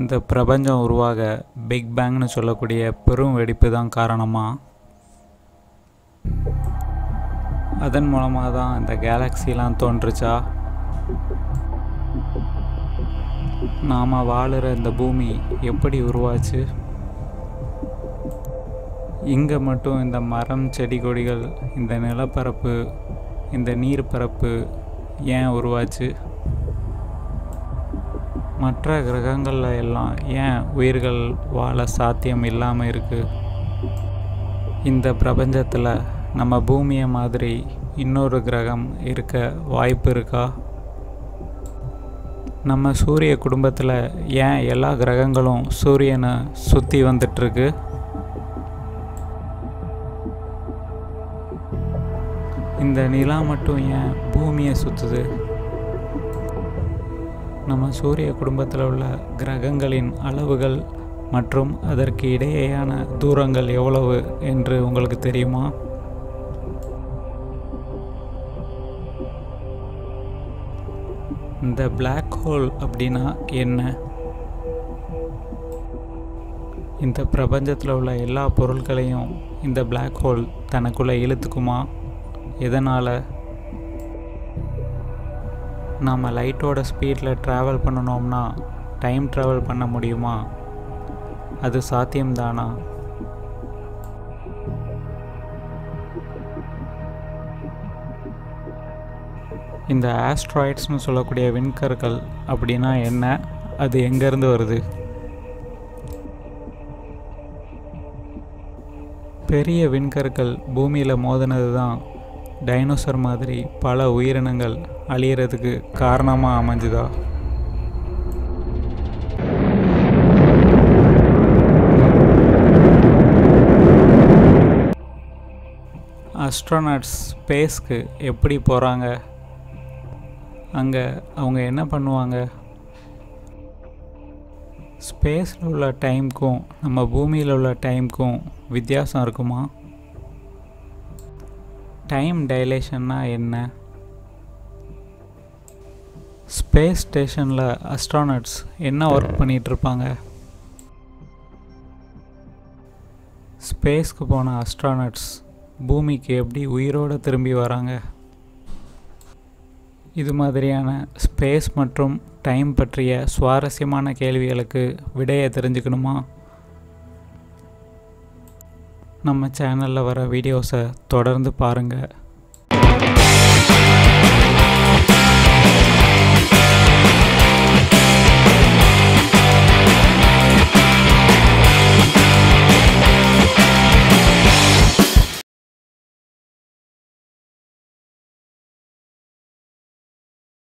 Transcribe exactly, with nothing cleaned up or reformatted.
இந்த பிரபஞ்சம் உருவாக பிக் பேங்னு சொல்லக்கூடிய பெரும் வெடிப்பு தான் காரணமா? அதன் மூலமாக தான் இந்த கேலக்சிலாம் தோன்றுச்சா? நாம் வாழுற இந்த பூமி எப்படி உருவாச்சு? இங்கே மட்டும் இந்த மரம் செடி கொடிகள், இந்த நிலப்பரப்பு, இந்த நீர்ப்பரப்பு ஏன் உருவாச்சு? மற்ற கிரகங்களில் எல்லாம் ஏன் உயிர்கள் வாழ சாத்தியம் இல்லாமல் இருக்குது? இந்த பிரபஞ்சத்தில் நம்ம பூமியை மாதிரி இன்னொரு கிரகம் இருக்க வாய்ப்பு இருக்கா? நம்ம சூரிய குடும்பத்தில் ஏன் எல்லா கிரகங்களும் சூரியனை சுற்றி வந்துட்டுருக்கு? இந்த நிலா மட்டும் ஏன் பூமியை சுற்றுது? நம்ம சூரிய குடும்பத்தில் உள்ள கிரகங்களின் அளவுகள் மற்றும் அதற்கு இடையேயான தூரங்கள் எவ்வளவு என்று உங்களுக்கு தெரியுமா? இந்த பிளாக் ஹோல் அப்படின்னா என்ன? இந்த பிரபஞ்சத்தில் உள்ள எல்லா பொருட்களையும் இந்த பிளாக் ஹோல் தனக்குள்ளே இழுத்துக்குமா? எதனால்? நாம் லைட்டோட ஸ்பீடில் ட்ராவல் பண்ணணும்னா டைம் ட்ராவல் பண்ண முடியுமா? அது சாத்தியம்தானா? இந்த ஆஸ்ட்ராய்ட்ஸ்னு சொல்லக்கூடிய விண்கற்கள் அப்படின்னா என்ன? அது எங்கேருந்து வருது? பெரிய விண்கற்கள் பூமியில் மோதினது தான் டைனோசர் மாதிரி பல உயிரினங்கள் அழியறதுக்கு காரணமாக அமைஞ்சுதா? அஸ்ட்ரோநாட்ஸ் ஸ்பேஸ்க்கு எப்படி போகிறாங்க? அங்கே அவங்க என்ன பண்ணுவாங்க? ஸ்பேஸில் உள்ள டைமுக்கும் நம்ம பூமியில் உள்ள டைமுக்கும் வித்தியாசம் இருக்குமா? டைம் டைலேஷன்னா என்ன? ஸ்பேஸ் ஸ்டேஷனில் அஸ்ட்ரானட்ஸ் என்ன ஒர்க் பண்ணிகிட்ருப்பாங்க? ஸ்பேஸ்க்கு போன அஸ்ட்ரானட்ஸ் பூமிக்கு எப்படி உயிரோடு திரும்பி வராங்க? இது மாதிரியான ஸ்பேஸ் மற்றும் டைம் பற்றிய சுவாரஸ்யமான கேள்விகளுக்கு விடையை தெரிஞ்சுக்கணுமா? நம்ம சேனலில் வர வீடியோஸை தொடர்ந்து பாருங்கள்.